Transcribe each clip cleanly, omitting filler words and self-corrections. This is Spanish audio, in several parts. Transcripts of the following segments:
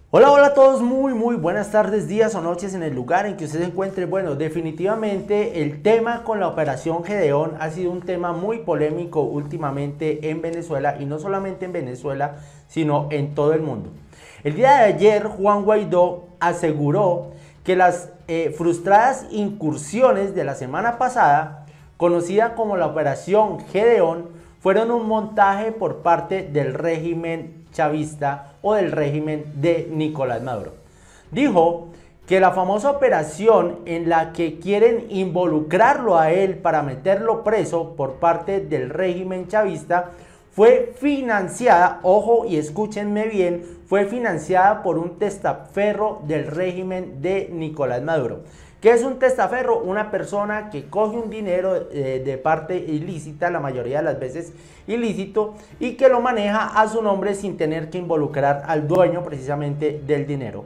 Hola, hola a todos, muy buenas tardes, días o noches en el lugar en que usted se encuentre. Bueno, definitivamente el tema con la Operación Gedeón ha sido un tema muy polémico últimamente en Venezuela, y no solamente en Venezuela, sino en todo el mundo. El día de ayer, Juan Guaidó aseguró que las frustradas incursiones de la semana pasada, conocida como la Operación Gedeón, fueron un montaje por parte del régimen chavista o del régimen de Nicolás Maduro. Dijo que la famosa operación en la que quieren involucrarlo a él para meterlo preso por parte del régimen chavista fue financiada, ojo y escúchenme bien, fue financiada por un testaferro del régimen de Nicolás Maduro. ¿Qué es un testaferro? Una persona que coge un dinero de parte ilícita, la mayoría de las veces ilícito, y que lo maneja a su nombre sin tener que involucrar al dueño precisamente del dinero.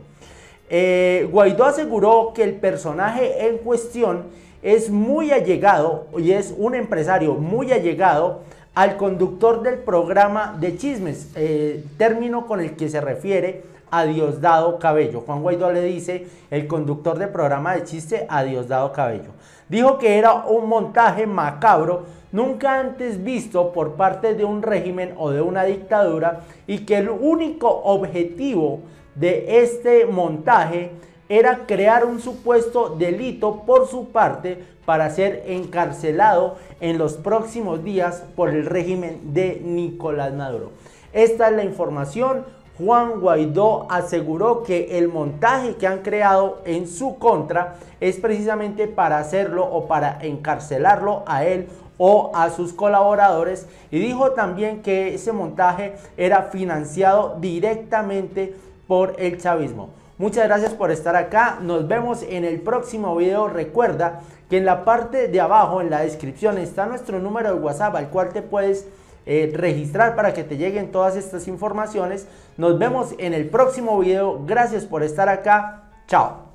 Guaidó aseguró que el personaje en cuestión es muy allegado y es un empresario muy allegado al conductor del programa de chismes, término con el que se refiere a Diosdado Cabello. Juan Guaidó le dice el conductor del programa de chiste a Diosdado Cabello. Dijo que era un montaje macabro nunca antes visto por parte de un régimen o de una dictadura, y que el único objetivo de este montaje era crear un supuesto delito por su parte para ser encarcelado en los próximos días por el régimen de Nicolás Maduro. Esta es la información. Juan Guaidó aseguró que el montaje que han creado en su contra es precisamente para hacerlo o para encarcelarlo a él o a sus colaboradores, y dijo también que ese montaje era financiado directamente por el chavismo. Muchas gracias por estar acá, nos vemos en el próximo video. Recuerda que en la parte de abajo, en la descripción, está nuestro número de WhatsApp al cual te puedes registrar para que te lleguen todas estas informaciones. Nos vemos en el próximo video, gracias por estar acá, chao.